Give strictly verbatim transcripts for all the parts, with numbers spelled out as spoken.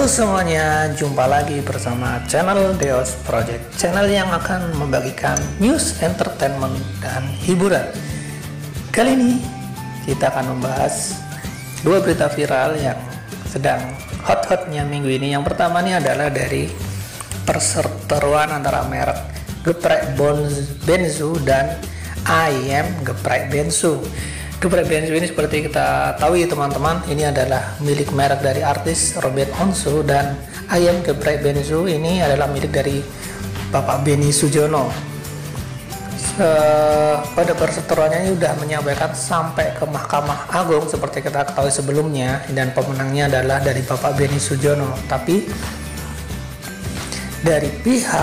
semuanya, jumpa lagi bersama channel Deos Project, channel yang akan membagikan news, entertainment, dan hiburan. Kali ini kita akan membahas dua berita viral yang sedang hot-hotnya minggu ini. Yang pertama ini adalah dari perseteruan antara merek Geprek Benzu dan Ayam Geprek Benzu. Geprek Benzu ini seperti kita tahu ya teman-teman, ini adalah milik merek dari artis Ruben Onsu, dan Ayam Geprek Benzu ini adalah milik dari Bapak Benny Sujono. Pada perseteruannya ini sudah menyampaikan sampai ke Mahkamah Agung seperti kita ketahui sebelumnya, dan pemenangnya adalah dari Bapak Benny Sujono. Tapi dari pihak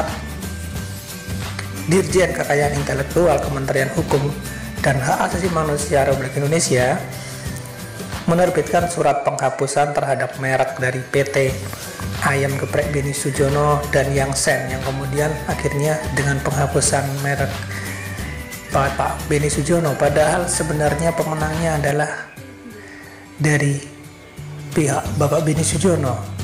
Dirjen Kekayaan Intelektual Kementerian Hukum dan Hak Asasi Manusia Republik Indonesia menerbitkan surat penghapusan terhadap merek dari P T Ayam Geprek Benny Sujono dan Yangsen, yang kemudian akhirnya dengan penghapusan merek Bapak Benny Sujono, padahal sebenarnya pemenangnya adalah dari pihak Bapak Benny Sujono.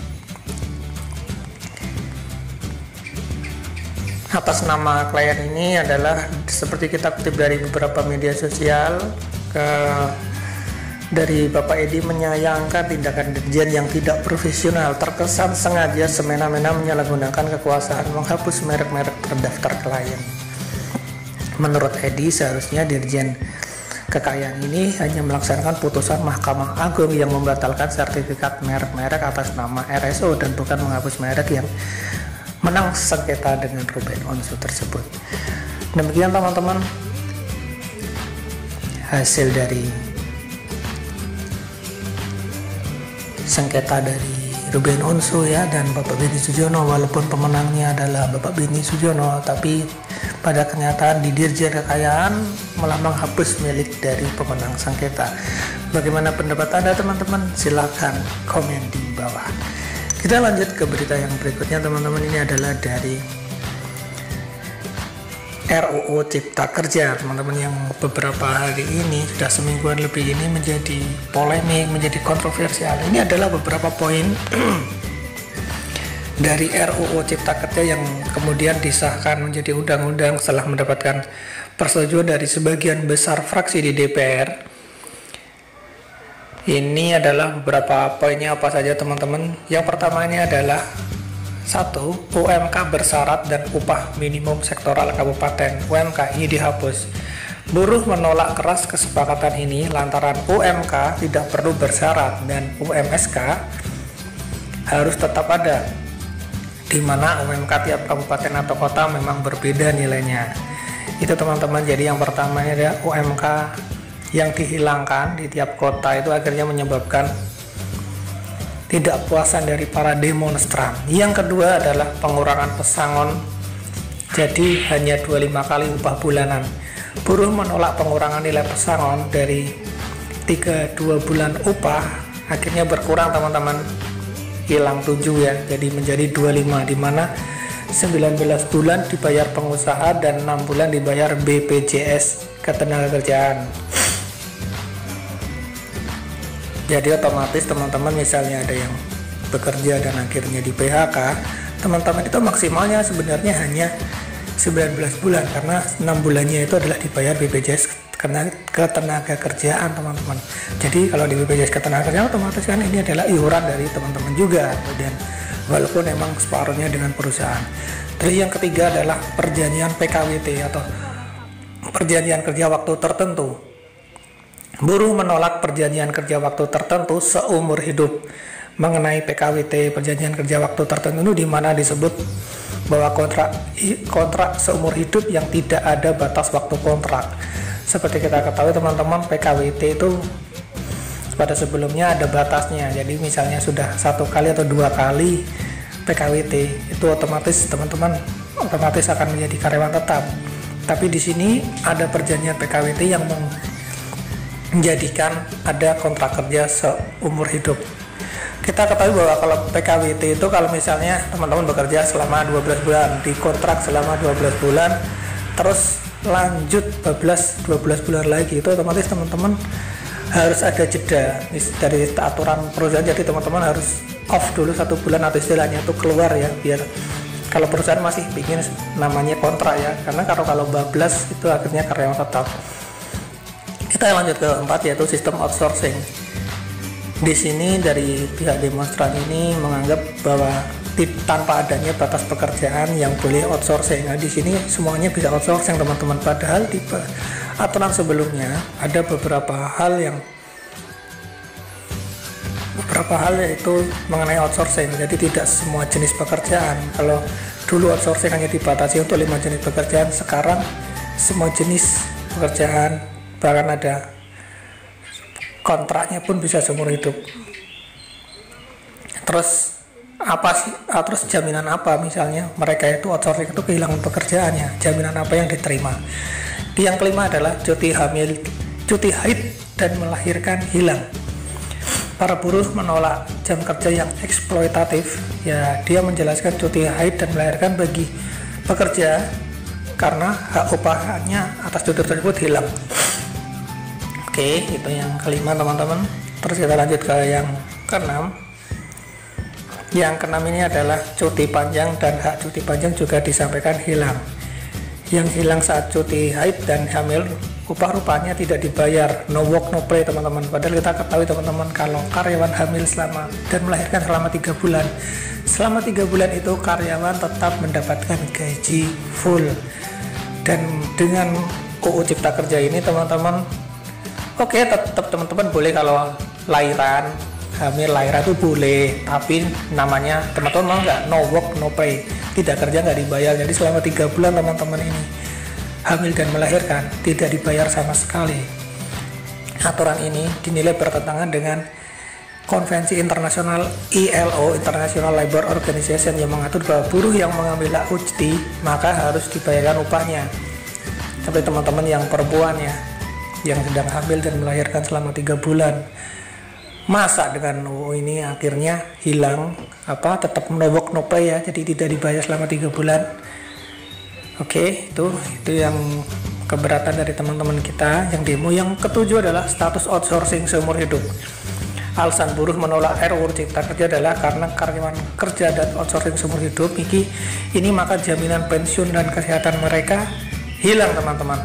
Atas nama klien ini adalah seperti kita kutip dari beberapa media sosial, ke, dari Bapak Edi menyayangkan tindakan Dirjen yang tidak profesional, terkesan sengaja semena-mena menyalahgunakan kekuasaan menghapus merek-merek terdaftar klien. Menurut Edi, seharusnya Dirjen Kekayaan ini hanya melaksanakan putusan Mahkamah Agung yang membatalkan sertifikat merek-merek atas nama R S O dan bukan menghapus merek yang menang sengketa dengan Ruben Onsu tersebut. Demikian teman-teman hasil dari sengketa dari Ruben Onsu ya dan Bapak Benny Sujono. Walaupun pemenangnya adalah Bapak Benny Sujono, tapi pada kenyataan di Dirjen Kekayaan malah menghapus milik dari pemenang sengketa. Bagaimana pendapat Anda teman-teman? Silakan komen di bawah. Kita lanjut ke berita yang berikutnya teman-teman. Ini adalah dari R U U Cipta Kerja teman-teman, yang beberapa hari ini sudah semingguan lebih ini menjadi polemik, menjadi kontroversial. Ini adalah beberapa poin dari R U U Cipta Kerja yang kemudian disahkan menjadi undang-undang setelah mendapatkan persetujuan dari sebagian besar fraksi di D P R. Ini adalah beberapa poinnya apa saja teman-teman. Yang pertama ini adalah satu, U M K bersyarat dan upah minimum sektoral kabupaten U M K ini dihapus. Buruh menolak keras kesepakatan ini lantaran U M K tidak perlu bersyarat dan U M S K harus tetap ada, di mana U M K tiap kabupaten atau kota memang berbeda nilainya. Itu teman-teman. Jadi yang pertama ini adalah U M K yang dihilangkan di tiap kota, itu akhirnya menyebabkan tidak puasan dari para demonstran. Yang kedua adalah pengurangan pesangon, jadi hanya dua puluh lima kali upah bulanan. Buruh menolak pengurangan nilai pesangon dari tiga puluh dua bulan upah, akhirnya berkurang teman-teman, hilang tujuh ya, jadi menjadi dua puluh lima, di mana sembilan belas bulan dibayar pengusaha dan enam bulan dibayar B P J S Ketenagakerjaan. Jadi otomatis teman-teman misalnya ada yang bekerja dan akhirnya di P H K, teman-teman itu maksimalnya sebenarnya hanya sembilan belas bulan, karena enam bulannya itu adalah dibayar B P J S Ketenagakerjaan teman-teman. Jadi kalau di B P J S Ketenagakerjaan otomatis kan ini adalah iuran dari teman-teman juga, dan walaupun emang separuhnya dengan perusahaan. Terus yang ketiga adalah perjanjian P K W T atau perjanjian kerja waktu tertentu. Buruh menolak perjanjian kerja waktu tertentu seumur hidup. Mengenai P K W T, perjanjian kerja waktu tertentu, di mana disebut bahwa kontrak kontrak seumur hidup yang tidak ada batas waktu kontrak. Seperti kita ketahui teman-teman, P K W T itu pada sebelumnya ada batasnya. Jadi misalnya sudah satu kali atau dua kali P K W T, itu otomatis teman-teman otomatis akan menjadi karyawan tetap. Tapi di sini ada perjanjian P K W T yang menjadikan ada kontrak kerja seumur hidup. Kita ketahui bahwa kalau P K W T itu kalau misalnya teman-teman bekerja selama dua belas bulan, dikontrak selama dua belas bulan, terus lanjut dua belas bulan lagi, itu otomatis teman-teman harus ada jeda dari aturan perusahaan. Jadi teman-teman harus off dulu satu bulan atau istilahnya itu keluar ya, biar kalau perusahaan masih bikin namanya kontrak ya, karena kalau kalau bablas itu akhirnya karyawan tetap. Kita lanjut ke keempat, yaitu sistem outsourcing. Di sini dari pihak demonstran ini menganggap bahwa tanpa adanya batas pekerjaan yang boleh outsourcing. Nah, di sini semuanya bisa outsourcing teman-teman. Padahal di aturan sebelumnya ada beberapa hal yang beberapa hal yaitu mengenai outsourcing. Jadi tidak semua jenis pekerjaan. Kalau dulu outsourcing hanya dibatasi untuk lima jenis pekerjaan, sekarang semua jenis pekerjaan, bahkan ada kontraknya pun bisa seumur hidup. Terus apa sih? Ah, terus jaminan apa misalnya mereka itu outsourcing itu kehilangan pekerjaannya? Jaminan apa yang diterima? Yang kelima adalah cuti hamil, cuti haid dan melahirkan hilang. Para buruh menolak jam kerja yang eksploitatif. Ya, dia menjelaskan cuti haid dan melahirkan bagi pekerja karena hak upahnya atas cuti tersebut hilang. Oke, itu yang kelima teman-teman. Terus kita lanjut ke yang keenam. Yang keenam ini adalah cuti panjang dan hak cuti panjang juga disampaikan hilang. Yang hilang saat cuti haid dan hamil, upah rupanya tidak dibayar, no work no play teman-teman. Padahal kita ketahui teman-teman, kalau karyawan hamil selama dan melahirkan selama tiga bulan, selama tiga bulan itu karyawan tetap mendapatkan gaji full. Dan dengan U U Cipta Kerja ini teman-teman, oke, tetap teman-teman boleh kalau lahiran, hamil lahiran itu boleh, tapi namanya teman-teman mau nggak no work no pay, tidak kerja nggak dibayar. Jadi selama tiga bulan teman-teman ini hamil dan melahirkan tidak dibayar sama sekali. Aturan ini dinilai bertentangan dengan konvensi internasional I L O, International Labour Organization, yang mengatur bahwa buruh yang mengambil hak cuti maka harus dibayarkan upahnya. Sampai teman-teman yang perempuan ya, yang sedang hamil dan melahirkan selama tiga bulan, masa dengan U U ini akhirnya hilang apa tetap no work no pay ya, jadi tidak dibayar selama tiga bulan. Oke, itu itu yang keberatan dari teman-teman kita yang demo. Yang ketujuh adalah status outsourcing seumur hidup. Alasan buruh menolak R U U Cipta Kerja adalah karena karyawan kerja dan outsourcing seumur hidup ini, ini maka jaminan pensiun dan kesehatan mereka hilang teman-teman.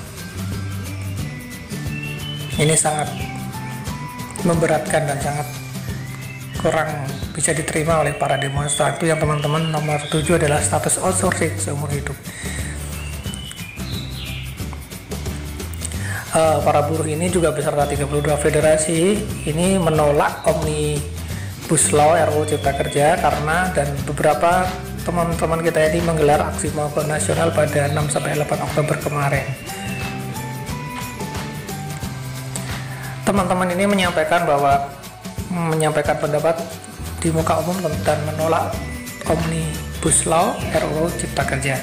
Ini sangat memberatkan dan sangat kurang bisa diterima oleh para demonstran. Itu yang teman-teman nomor tujuh adalah status outsourcing seumur hidup. Uh, para buruh ini juga beserta tiga puluh dua federasi ini menolak Omnibus Law R U U Cipta Kerja karena dan beberapa teman-teman kita ini menggelar aksi mogok nasional pada enam sampai delapan Oktober kemarin. Teman-teman ini menyampaikan bahwa menyampaikan pendapat di muka umum dan menolak Omnibus Law R U U Cipta Kerja.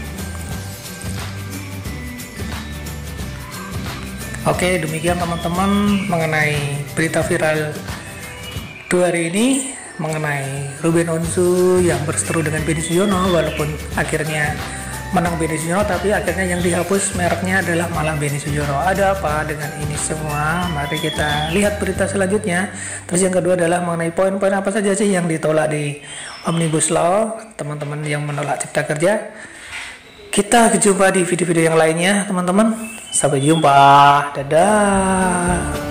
Oke, demikian teman-teman mengenai berita viral dua hari ini mengenai Ruben Onsu yang berseteru dengan Benny Sujono. Walaupun akhirnya menang Benny Sujono, tapi akhirnya yang dihapus mereknya adalah malah Benny Sujono. Ada apa dengan ini semua? Mari kita lihat berita selanjutnya. Terus yang kedua adalah mengenai poin-poin apa saja sih yang ditolak di Omnibus Law, teman-teman yang menolak Cipta Kerja. Kita jumpa di video-video yang lainnya teman-teman. Sampai jumpa. Dadah.